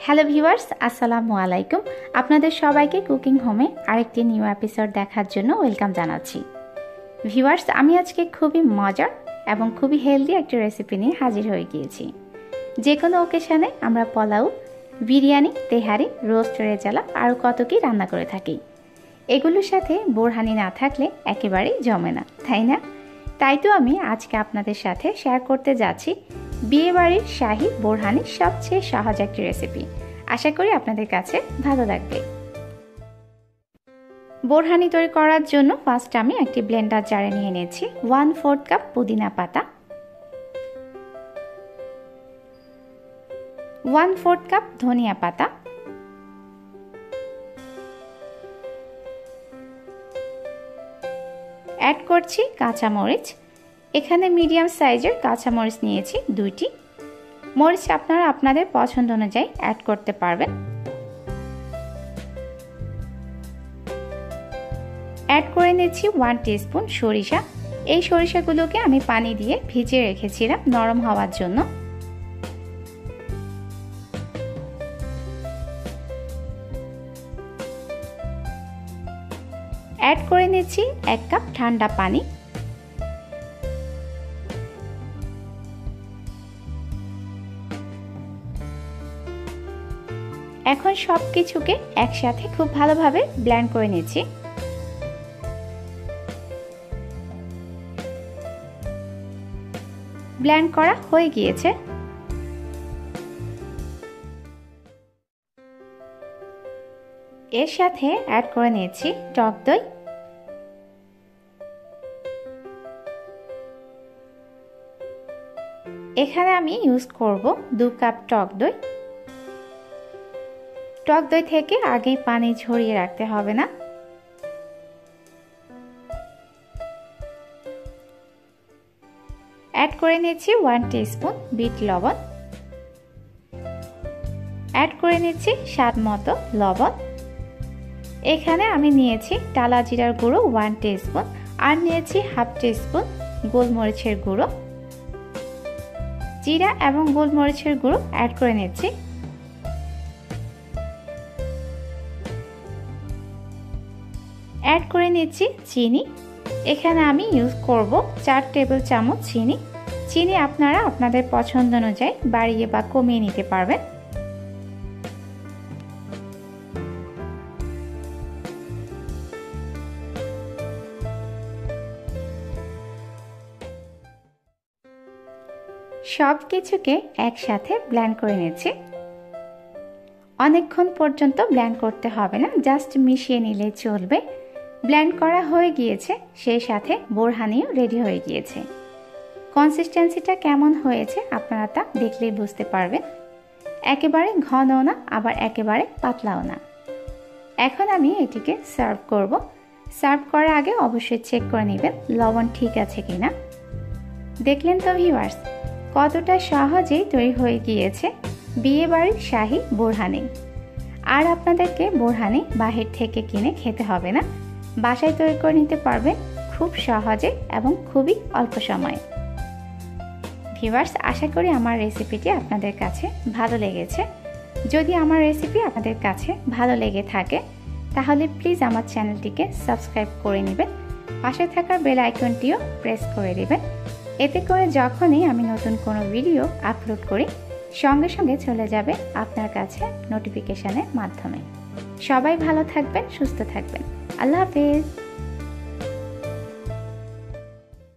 Hello viewers, আসসালামু আলাইকুম। আপনাদের সবাইকে কুকিং হোমে আরেকটি নিউ এপিসোড দেখার জন্য ওয়েলকাম জানাচ্ছি। ভিউয়ার্স, আমি আজকে খুবই মজার এবং খুবই হেলদি একটা রেসিপি নিয়ে হাজির হয়ে গিয়েছি। যে কোনো ওকেশনে আমরা পোলাও, বিরিয়ানি, তেহারি, রোস্ট, রেজালা আরও কত কি রান্না করে থাকি। এগুলোর সাথে বোরহানি না থাকলে একেবারেই জমে না, তাই না? তাই তো আমি আজকে আপনাদের সাথে শেয়ার করতে যাচ্ছি বিয়েবাড়ির শাহী বোরহানির সবচেয়ে সহজ একটি রেসিপি। আশা করি আপনাদের কাছে ভালো লাগবে। বোরহানি তৈরি করার জন্য ফার্স্ট আমি একটি ব্লেন্ডার জারে নিয়ে নিয়েছি 1/4 কাপ পুদিনা পাতা, 1/4 কাপ ধনিয়া পাতা, অ্যাড করছি কাঁচামরিচ। এখানে মিডিয়াম সাইজের কাঁচামরিচ নিয়েছি 2টি। মরিচ আপনারা আপনাদের পছন্দ অনুযায়ী অ্যাড করতে পারবেন। অ্যাড করে নিচ্ছি 1 টিস্পুন সরিষা। এই সরিষাগুলোকে আমি পানি দিয়ে ভিজিয়ে রেখেছিলাম নরম হওয়ার জন্য। অ্যাড করে নিচ্ছি 1 কাপ ঠান্ডা পানি। এখন সব কিছুকে একসাথে খুব ভালোভাবে ব্লেন্ড করে নিচ্ছি। ব্লেন্ড করা হয়ে গিয়েছে। এর সাথে অ্যাড করে নিয়েছি টক দই। এখানে আমি ইউজ করব 2 কাপ টক দই। টক দই থেকে আগেই পানি ঝরিয়ে রাখতে হবে না। অ্যাড করে নিচ্ছি 1 টিস্পুন বিট লবণ। অ্যাড করে নিচ্ছি স্বাদ মতো লবণ। এখানে আমি নিয়েছি টালা জিরার গুঁড়ো 1 টিস্পুন আর নিয়েছি 1/2 টিস্পুন গোলমরিচের গুঁড়ো। জিরা এবং গোলমরিচের গুঁড়ো অ্যাড করে নিচ্ছি। অ্যাড করে নিচ্ছি চিনি। এখানে আমি ইউজ করব 4 টেবিল চামচ চিনি। চিনি আপনারা আপনাদের পছন্দ অনুযায়ী বাড়িয়ে বা কমিয়ে নিতে পারবেন। সব কিছুকে একসাথে ব্লেন্ড করে নিচ্ছি। অনেকক্ষণ পর্যন্ত ব্লেন্ড করতে হবে না, জাস্ট মিশিয়ে নিলে চলবে। ব্লেন্ড করা হয়ে গিয়েছে, সেই সাথে বোরহানিও রেডি হয়ে গিয়েছে। কনসিস্টেন্সিটা কেমন হয়েছে আপনারা তা দেখলেই বুঝতে পারবেন। একেবারে ঘনও না, আবার একেবারে পাতলাও না। এখন আমি এটিকে সার্ভ করব। সার্ভ করার আগে অবশ্যই চেক করে নেবেন লবণ ঠিক আছে কিনা। দেখলেন তো ভিউয়ার্স, কতটা সহজেই তৈরি হয়ে গিয়েছে বিয়েবাড়ির শাহী বোরহানি। আর আপনাদেরকে বোরহানি বাহির থেকে কিনে খেতে হবে না, বাসায় তৈরি করে নিতে পারবেন খুব সহজে এবং খুবই অল্প সময়ে। ভিউয়ার্স, আশা করি আমার রেসিপিটি আপনাদের কাছে ভালো লেগেছে। যদি আমার রেসিপি আপনাদের কাছে ভালো লেগে থাকে তাহলে প্লিজ আমার চ্যানেলটিকে সাবস্ক্রাইব করে নেবেন। পাশে থাকা বেল আইকনটিও প্রেস করে দেবেন। এতে করে যখনই আমি নতুন কোনো ভিডিও আপলোড করি সঙ্গে সঙ্গে চলে যাবে আপনার কাছে নোটিফিকেশনের মাধ্যমে। সবাই ভালো থাকবেন, সুস্থ থাকবেন। আল্লাহ হাফেজ।